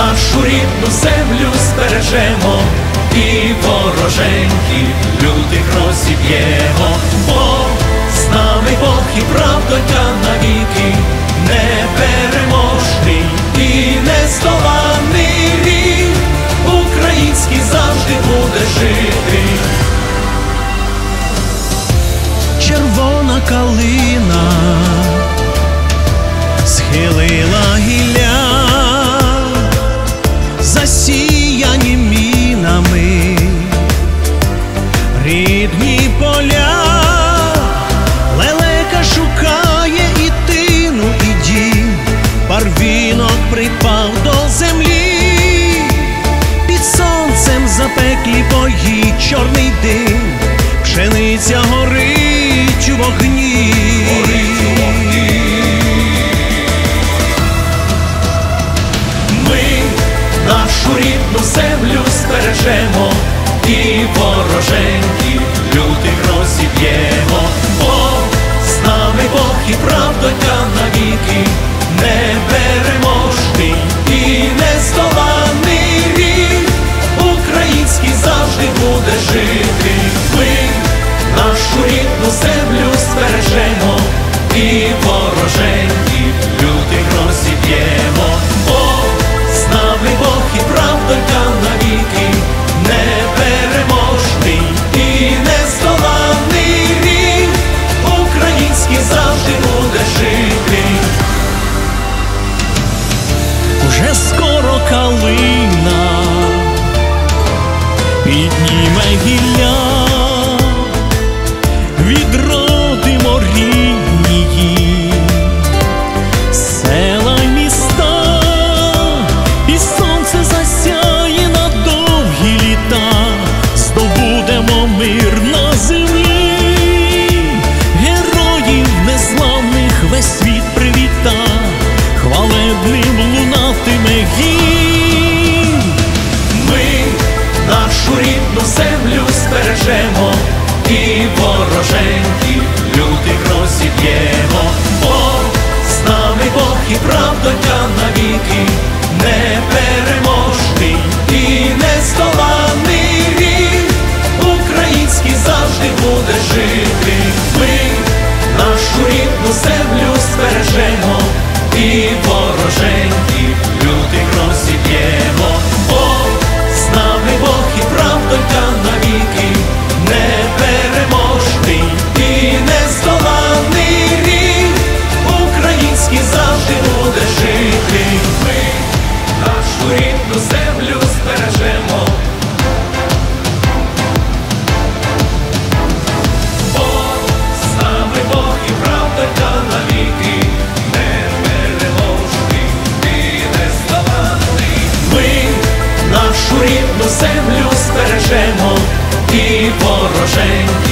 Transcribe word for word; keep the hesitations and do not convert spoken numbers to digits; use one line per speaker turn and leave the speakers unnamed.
нашу рідну землю збережемо і вороженьких лютих розіб'ємо, бо з нами Бог і правдонька навіки, непереможний і нездоланий рід, український завжди буде жити.
Червона калина схилила гілля, засіяні мінами рідні поля. Лелека шукає і тину, і дім, барвінок припав до землі. Під сонцем запеклі бої, чорний дим, пшениця горить у вогні.
Ми нашу рідну землю збережемо і вороженьких лютих розіб'ємо, бо з нами Бог і правдонька навіки, непереможний і нездоланий рід, український завжди буде жити. Ми нашу рідну землю збережемо і вороженьких лютих розіб'ємо, бо з нами Бог і правдонька навіки, непереможний і нездоланий рід, український завжди буде жити.
Уже скоро калина підніме гілля, відродимо рідні її села й міста, і сонце засяє на довгі літа, здобудемо мир на землі, героїв незламних весь світ привіта, хвалебним лунатиме гімн.
Ми нашу рідну землю збережемо і вороженьких лютих розіб'ємо, бо з нами Бог і правдонька навіки, непереможний і нездоланий рід, український завжди буде жити. Ми нашу рідну землю збережемо і вороженьких лютих розіб'ємо, бо з нами Бог і правдонька навіки, непереможний і нездоланий рід, український завжди буде жити. Ми нашу рідну землю збережемо, бо з нами Бог і правдонька навіки, непереможний і нездоланий. Ми нашу рідну землю збережемо і вороженьких